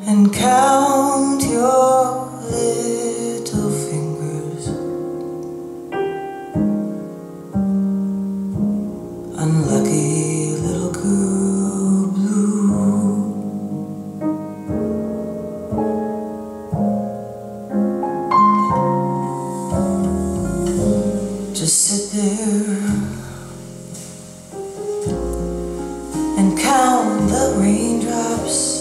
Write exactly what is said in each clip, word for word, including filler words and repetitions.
and count your little fingers. Unlucky little girl blue. Just sit there and count the raindrops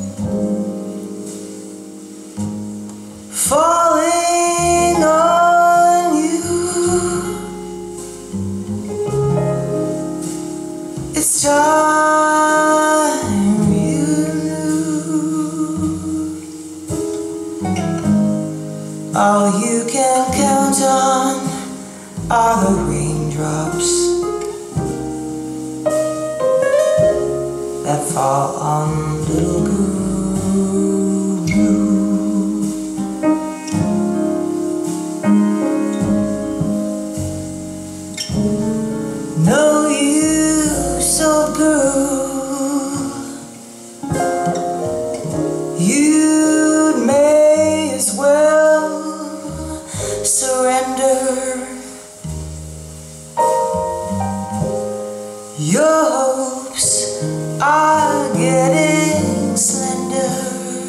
falling on you. It's time you knew. All you can count on are the raindrops that fall on little girl blue. No use, old girl, you may as well surrender. Your hopes are getting slender.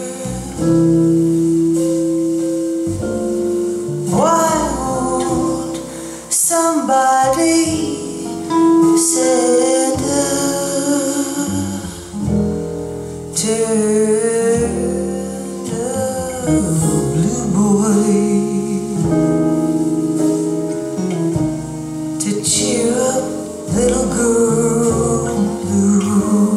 Why won't somebody send a tender blue boy to cheer up little girl blue?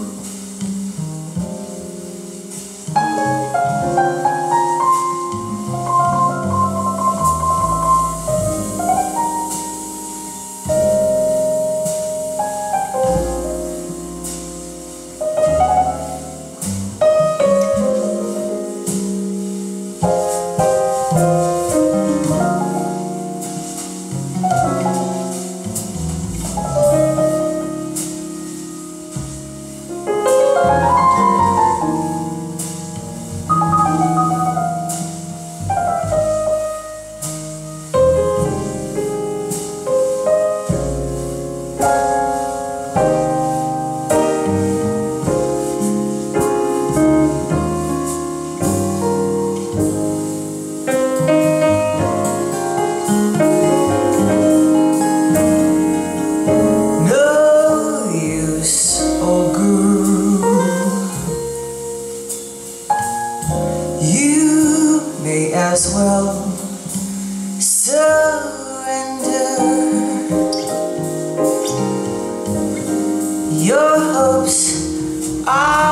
You may as well surrender. Your hopes are